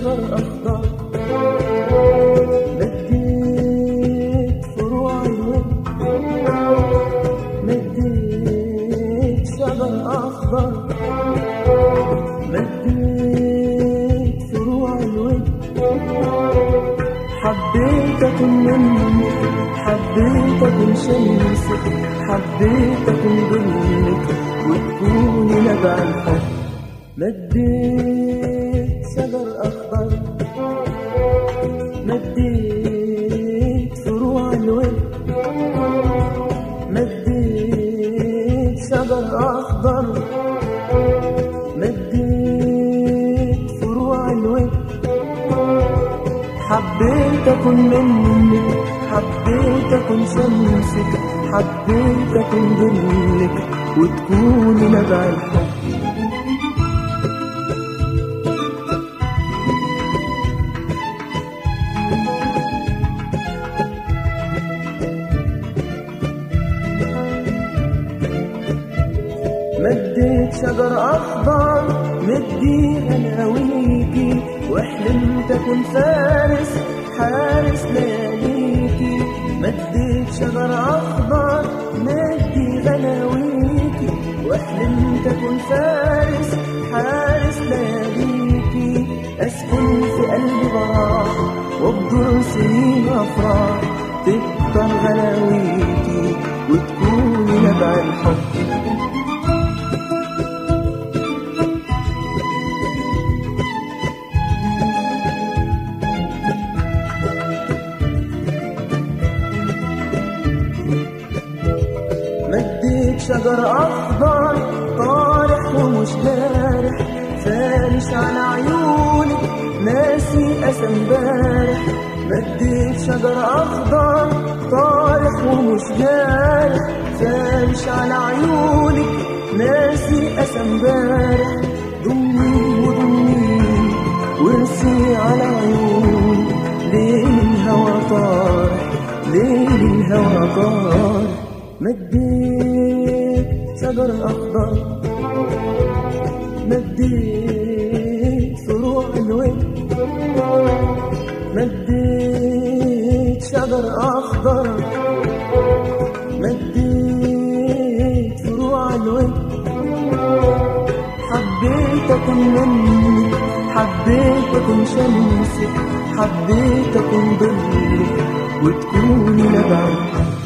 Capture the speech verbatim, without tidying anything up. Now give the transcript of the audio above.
شجر أخضر، مديت فروع الود، مديت شجر أخضر، مديت فروع الود. حبيت أكون منك، حبيت أكون شمسك، حبيت أكون ظلك وتكوني نبع الحب. مديت شجر أخضر، مديت فروع الود، مديت شجر أخضر، مديت فروع الود. حبيت أكون منك، حبيت أكون شمسك، حبيت أكون ظلك وتكوني نبع الحب. مديت شجر أخضر، مدي غلاويكي، وحلمت أكون فارس حارس لياليكي. مديت شجر أخضر، مدي غلاويكي، وحلمت أكون فارس حارس لياليكي. أسكن في قلبي براح وابدر سنين أفراح، تكتر غلاويكي وتكوني نبع الحب. مديت شجر أخضر، طارح ومش جارح، فارش على عيونك ناسي أسى امبارح. مديت شجر أخضر، طارح ومش جارح، فارش على عيونك ناسي أسى امبارح. ضمي وضمي وارسي على عيوني، ليل الهوى طارح، ليل الهوى طارح. مديت شجر أخضر، مديت فروع الود، مديت شجر أخضر، مديت فروع الود. حبيت أكون منك، حبيت أكون شمسك، حبيت أكون ظلك وتكوني نبع الحب.